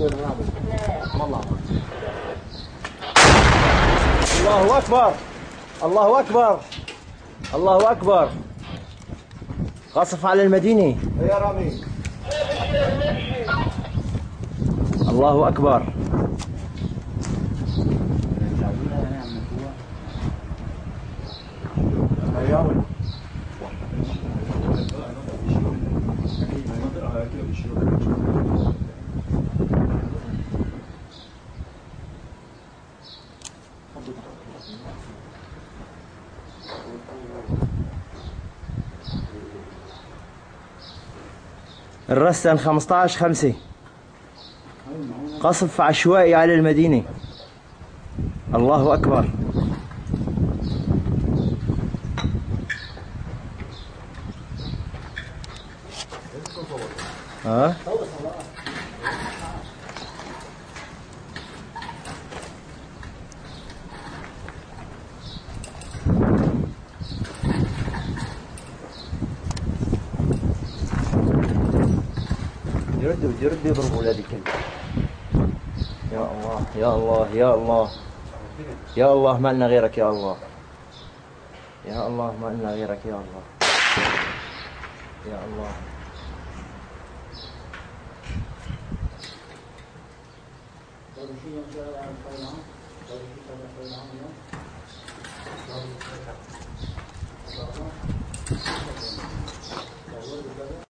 الله أكبر الله أكبر الله أكبر. قصف على المدينة يا رامي. الله أكبر. الرستن 15/5. قصف عشوائي على المدينة. الله أكبر. ها؟ يردوا يضربوا ولادي كلهم. يا الله يا الله يا الله يا الله، ما لنا غيرك يا الله. يا الله ما لنا غيرك يا الله. يا الله.